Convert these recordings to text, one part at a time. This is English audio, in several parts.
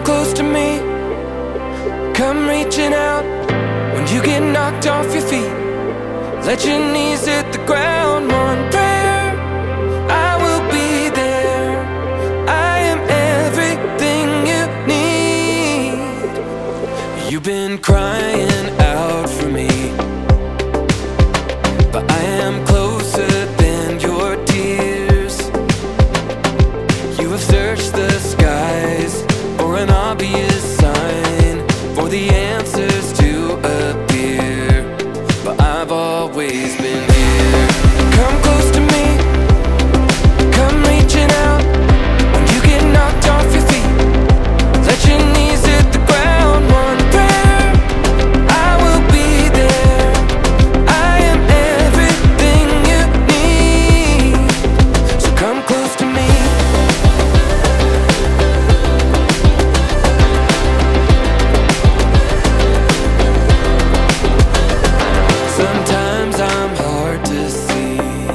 Come close to me, come reaching out. When you get knocked off your feet, let your knees hit the ground. One prayer, I will be there. I am everything you need. You've been crying out for me, but I am closer than your tears. You have searched the skies for an obvious sign, for the answers to appear, but I've always been here. Come close to me, come reaching out. When you get knocked off your feet, let your knees hit the ground. One prayer, I will be there. I am everything you need. So come close to me. Sometimes I'm hard to see,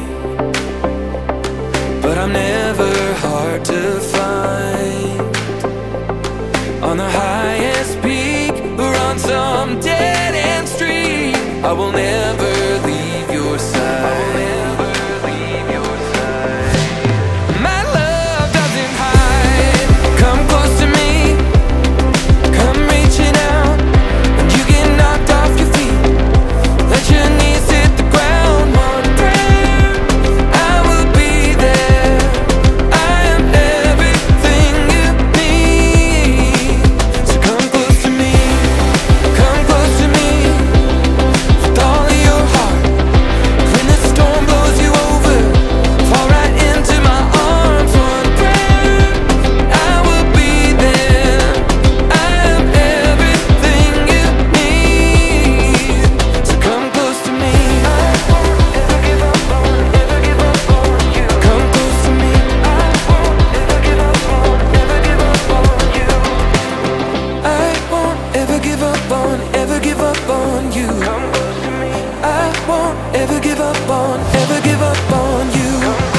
but I'm never hard to find. On the highest peak or on some dead-end street, I will never leave your side. My love doesn't hide. Come close to me, come reaching out. When you get knocked off your feet, let your knees hit the ground. One prayer, I will be there. I am everything you need. So come close to me, come close to me, with all of your heart. When the storm blows you over, fall right into my arms. One prayer, I will be there. I am everything you need. So come close to me. I won't ever give up on, ever give up on you. Come close to me. I won't ever give up on, ever give up on you. I won't ever give up on, ever give up on you. Come close to me. I won't ever give up on, ever give up on you.